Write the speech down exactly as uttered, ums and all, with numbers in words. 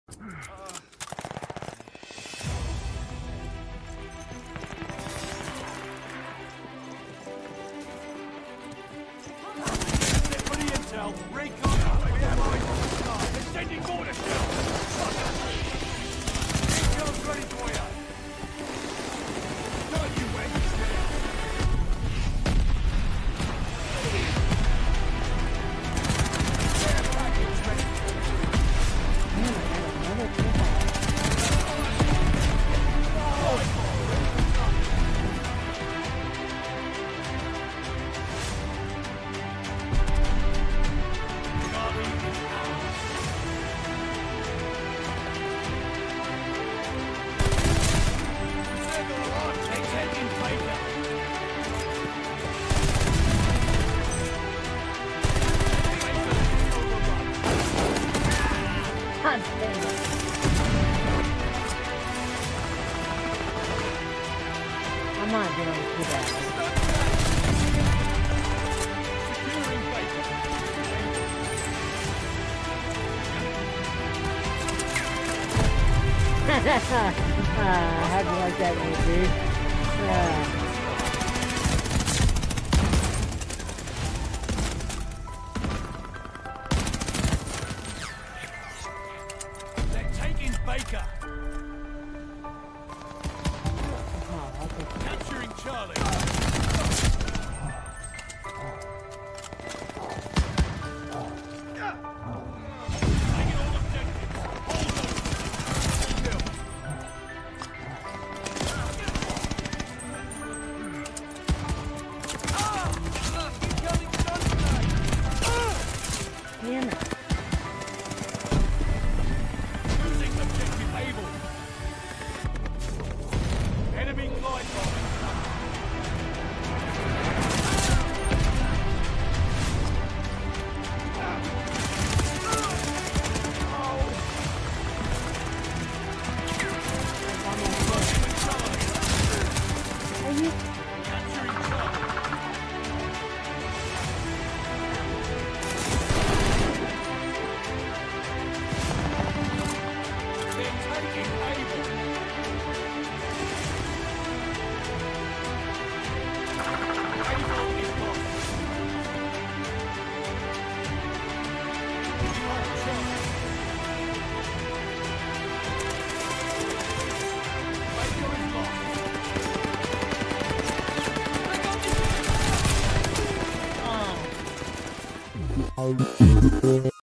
I'm not doing too bad. uh, how'd you like that one, dude? Uh, Baker. Oh, okay. Capturing Charlie. Damn it. Enemy glide bomb. Are you? Capturing Charlie. They're taking Able. Oh.